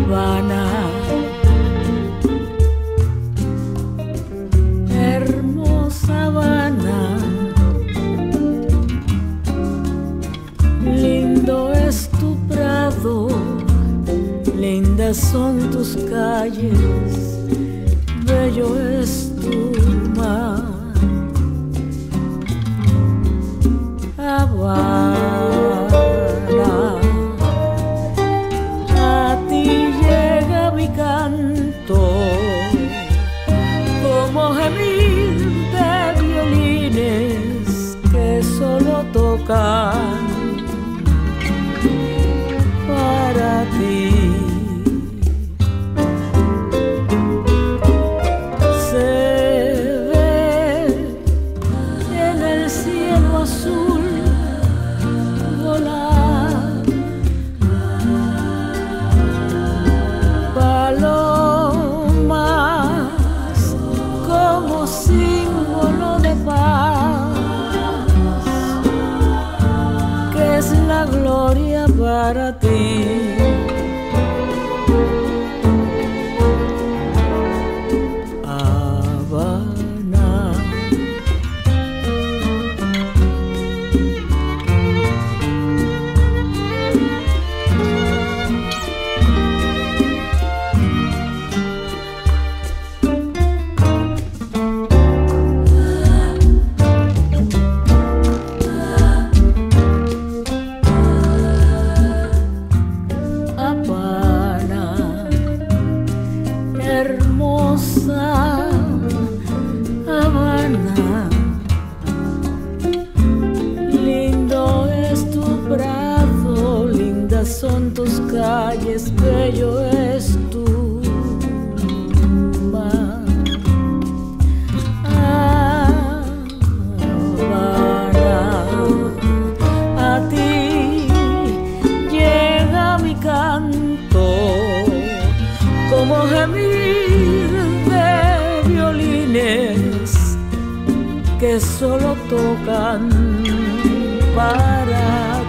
Habana, hermosa Habana, lindo es tu prado, lindas son tus calles, bello es tu mar. Habana, a ti llega mi canto como gemir de violines que solo tocan para ti. Se ve en el cielo azul volar palomas como símbolo de paz, que es la gloria para ti. Habana, hermosa Habana, lindo es tu prado, lindas son tus calles, bello es tu mar. Habana, a ti llega mi canto como gemir de violines que solo tocan para